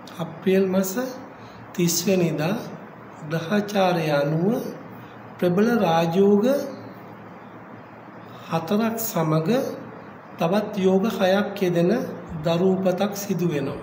අප්‍රේල් මාස 30 වෙනිදා ග්‍රහචාරය අනුව ප්‍රබල රාජයෝග 4ක් සමග තවත් යෝග 6ක් යෙදෙන දරූපතක් සිදු වෙනවා.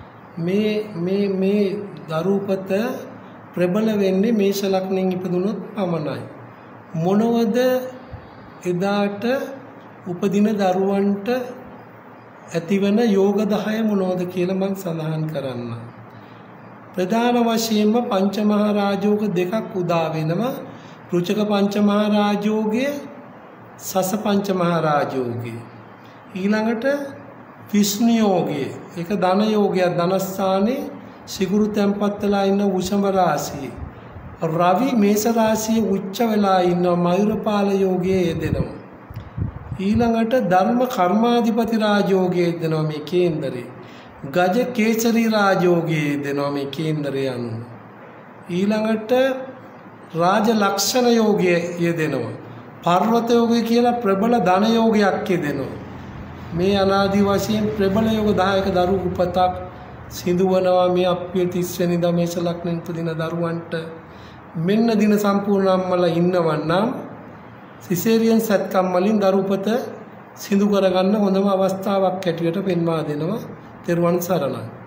මේ දරූපත ප්‍රබල වෙන්නේ මේෂ ලග්නයෙන් ඉපදුනොත් පමණයි. මොනවද එදාට උපදින දරුවන්ට ඇතිවන යෝග 10 මොනවද කියලා මම සඳහන් කරන්න. ප්‍රධාන වශයෙන්ම පංචමහා රාජෝග දෙකක් උදා වෙනවා. රුචක පංචමහා රාජෝගය, සස පංචමහා රාජෝගය. ඊළඟට විෂ්ණු යෝගය. ඒක ධන යෝගයක්. ධනස්ථානයේ සිගුරු තැන්පත් වෙලා ඉන්න වෘෂභ රාශියේ. රවි මේෂ රාශියේ උච්ච වෙලා ඉන්න මයුරපාල යෝගයේ යෙදෙනවා. ඊළඟට ධර්ම කර්මාධිපති රාජෝගයේ යෙදෙනවා මේ කේන්දරේ. ගජ කේසරී රාජෝගයේ යෙදෙනවා මේ කේන්දරය අනුව. ඊළඟට රාජ ලක්ෂණ යෝගයේ යෙදෙනවා. පර්වත යෝගය කියලා ප්‍රබල ධන යෝගයක් යෙදෙනවා. මේ අනාදි වශයෙන් ප්‍රබල යෝග 10ක දරු උපතක් සිදුවනවා මේ අප්‍රේල් 30 වෙනිදා මේෂ ලග්නෙන් උපදින දරුවන්ට. මෙන්න දින සම්පූර්ණම්මල ඉන්නවන්නම් සිසේරියන් සත්කම් වලින් දරුපත සිදු කරගන්න හොඳම අවස්ථාවක් හැටියට පෙන්වා දෙනවා. තෙරුවන් සරණයි.